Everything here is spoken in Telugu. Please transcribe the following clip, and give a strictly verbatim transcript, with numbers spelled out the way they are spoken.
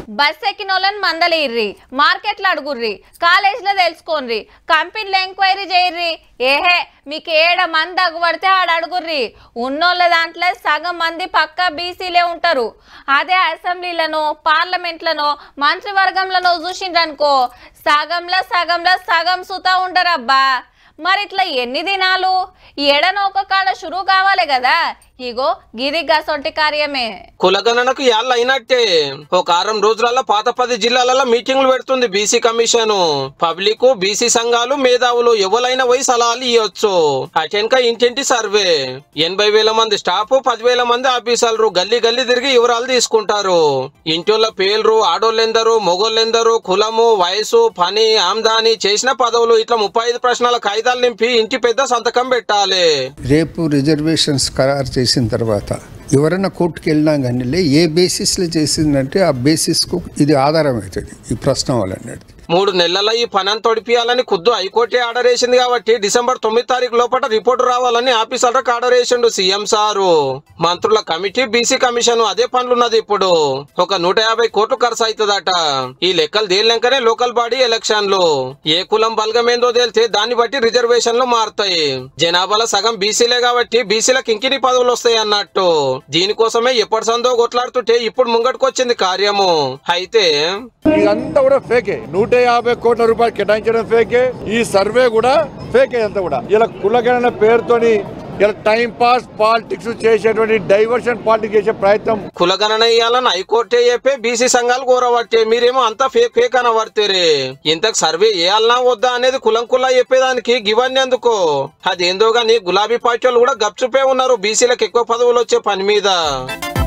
బస్ ఎక్కినోళ్ళని మందలిర్రి, మార్కెట్లో అడుగుర్రి, కాలేజీలో తెలుసుకోండి, కంపెనీలో ఎంక్వైరీ చేయర్రి. ఏహే మీకు ఏడ మంది అగుపడితే ఆడ అడుగుర్రి. ఉన్నోళ్ళ దాంట్లో సగం మంది పక్కా బీసీలే ఉంటారు. అదే అసెంబ్లీలను, పార్లమెంట్లను, మంత్రివర్గంలను చూసిండ్రనుకో సగంలో సగంలో సగం సుతా ఉంటారబ్బా. మరి ఇట్లా ఎన్ని దినాలు? ఏడనో ఒక కాడ షురూ కావాలి కదా. ఇగో గిరి గసొంటి కార్యమే. కులగణనకు యాళ్ళు అయినట్టే. ఒక వారం రోజులలో పాత పది జిల్లాలలో మీటింగ్లు పెడుతుంది బీసీ కమిషన్. పబ్లిక్, బీసీ సంఘాలు, మేధావులు ఎవరైనా పోయి సలహాలు ఇవ్వచ్చు. అటెన్క ఇంటింటి సర్వే, ఎనభై వేల మంది స్టాఫ్, పదివేల మంది ఆఫీసర్లు గల్లీ గల్లీ తిరిగి వివరాలు తీసుకుంటారు. ఇంటిళ్ళ పేర్లు, ఆడోళ్ళెందరు, మొగోళ్ళెందరు, కులము, వయసు, పని, ఆమ్దాని, చేసిన పదవులు, ఇట్లా ముప్పై ఐదు ప్రశ్నల కాగితాలు నింపి ఇంటి పెద్ద సంతకం పెట్టాలి. రేపు రిజర్వేషన్స్ ఖరారు చేసిన తర్వాత ఎవరైనా కోర్టుకు వెళ్ళినా కానీ ఏ బేసిస్లో చేసిందంటే ఆ బేసిస్కు ఇది ఆధారం అవుతుంది ఈ ప్రశ్న వాళ్ళన్నది. మూడు నెలల ఈ పని తొడిపియాలని ఖుద్దు హైకోర్టే ఆర్డర్ వేసింది కాబట్టి డిసెంబర్ తొమ్మిది తారీఖు లోపల రిపోర్టు రావాలని ఆఫీసర్లకు ఆర్డర్ వేసిండు సీఎం సారు. మంత్రుల కమిటీ, బీసీ కమిషన్ అదే పనులున్నది. ఇప్పుడు ఒక నూట యాభై కోట్లు ఖర్చు అవుతుందట. ఈ లెక్కలు తేలినాకనే లోకల్ బాడీ ఎలక్షన్లు. ఏ కులం బలగమేందో తేలితే దాన్ని బట్టి రిజర్వేషన్లు మారుతాయి. జనాభాలో సగం బీసీలే కాబట్టి బీసీలకు ఇంకిని పదవులు వస్తాయి అన్నట్టు. దీనికోసమే ఎప్పటి సందో కొట్లాడుతుంటే ఇప్పుడు ముంగట్టుకు వచ్చింది కార్యము. అయితే ఇదంతా కూడా ఫేకే. నూట యాభై కోట్ల రూపాయలు కేటాయించడం ఫేకే. ఈ సర్వే కూడా ఫేకే. అంతా కూడా ఇలా కులగణన పేరుతోని ఇలా టైం పాస్ పాలిటిక్స్ చేసేటువంటి డైవర్షన్ పాలిటిక్స్ చేసే ప్రయత్నం. కులగణన ఇయ్యాలని హైకోర్టే చెప్పే బీసీ సంఘాలు కోరబట్టే మీరేమో అంతా ఫేక్ ఫేక్ అనబడితే ఇంతకు సర్వే వేయాలనా వద్దా అనేది కులం కుల్లా చెప్పేదానికి గివన్నీ ఎందుకు? అదేందో గాని గులాబీ పార్టీ వాళ్ళు కూడా గప్చుపే ఉన్నారు బీసీలకు ఎక్కువ పదవులు వచ్చే పని మీద.